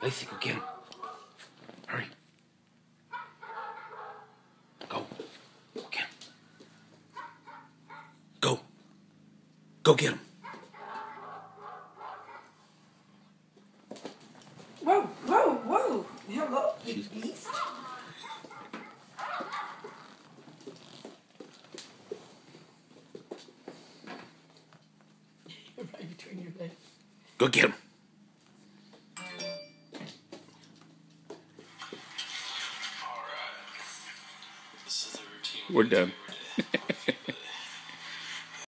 Lacey, go get him. Hurry. Go. Go get him. Go. Go get him. Whoa, whoa, whoa. Hello, you beast. Right between your legs. Go get him. We're done.